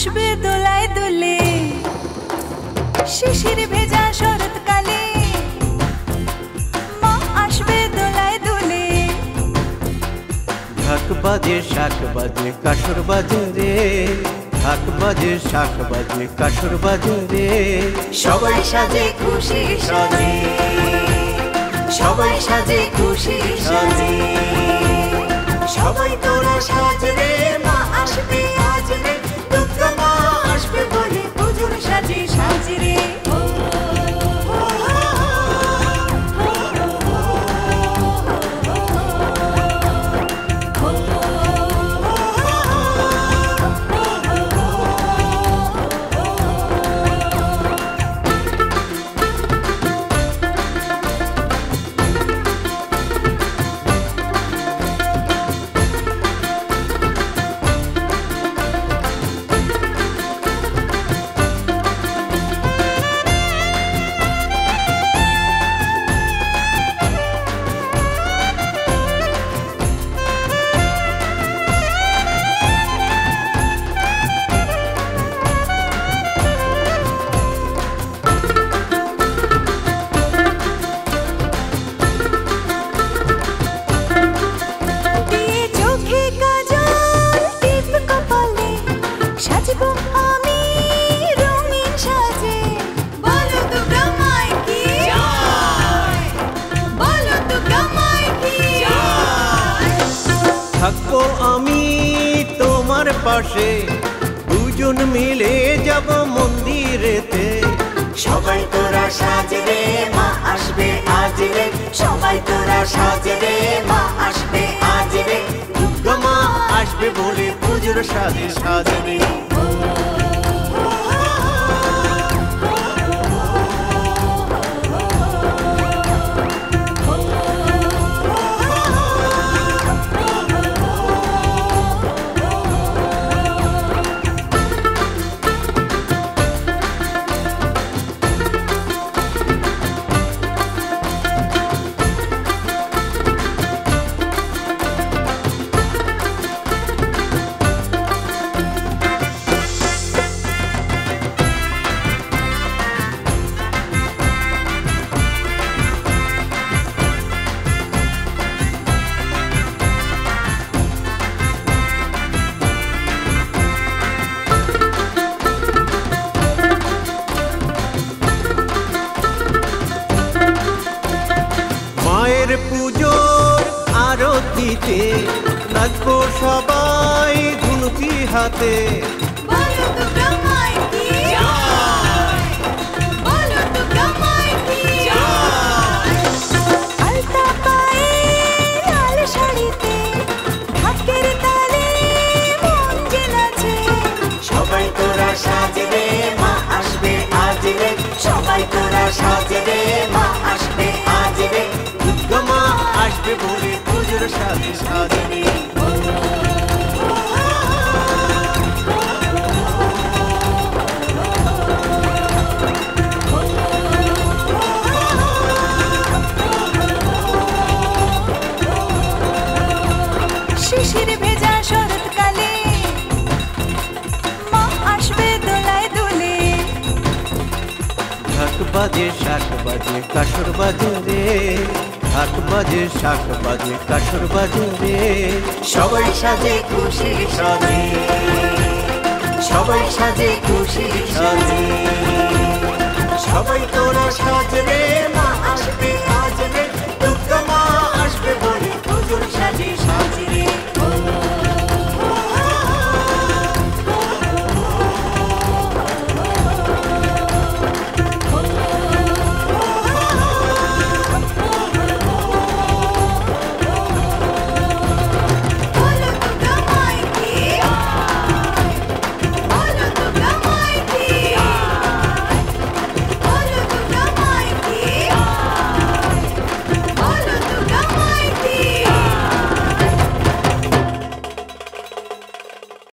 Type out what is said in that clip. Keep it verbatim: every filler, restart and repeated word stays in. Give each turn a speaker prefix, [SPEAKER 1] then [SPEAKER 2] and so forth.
[SPEAKER 1] আসবে দোলায় দোলে শিশির ভেজা শরৎকালে মা আসবে দোলায় দোলে
[SPEAKER 2] ঢাক বাজে শাক বাজে কাসর বাজে রে ঢাক বাজে শাক বাজে কাসর বাজে রে
[SPEAKER 1] সবাই সাজে খুশি সাজে সবাই সাজে খুশি সাজে সবাই তোরা সাজরে মা আসবে আজ রে দুর্গা মা আসবে বলে পুজোর সাজে সাজরে
[SPEAKER 2] থাকবো আমি তোমার পাশে দুজন মিলে যাব মন্দিরেতে
[SPEAKER 1] সবাই তোরা সাজরে মা আসবে আজ রে সবাই তোরা সাজরে মা আসবে আজ রে
[SPEAKER 2] দুর্গা মা আসবে বলে পুজোর সাজে সাজবে পুজোর আরতিতে নাচবো সবাই ধুনুচি হাতে
[SPEAKER 1] সবাই তোরা সাজরে মা আসবে আজ রে সবাই তোরা সাজরে মা আসবে আজ রে
[SPEAKER 2] দুর্গা মা আসবে বলে পুজোর সাজে সাজবে
[SPEAKER 1] শিশির ভেজা শরৎকালে মা আসবে দোলায় দোলে
[SPEAKER 2] ঢাক বাজে শাক বাজে কাসর বাজে রে ঢাক বাজে শাক বাজে কাসর বাজে রে
[SPEAKER 1] সবাই সাজে খুশি সাজে সবাই সাজে খুশি সাজে